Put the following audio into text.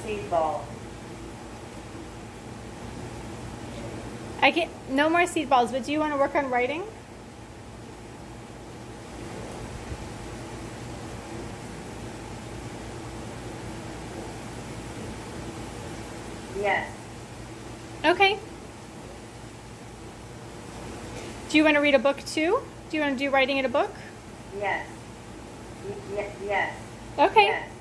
seed balls. I can't, no more seed balls, but do you want to work on writing? Yes. Okay. Do you want to read a book too? Do you want to do writing in a book? Yes. Yes. Okay. Yes.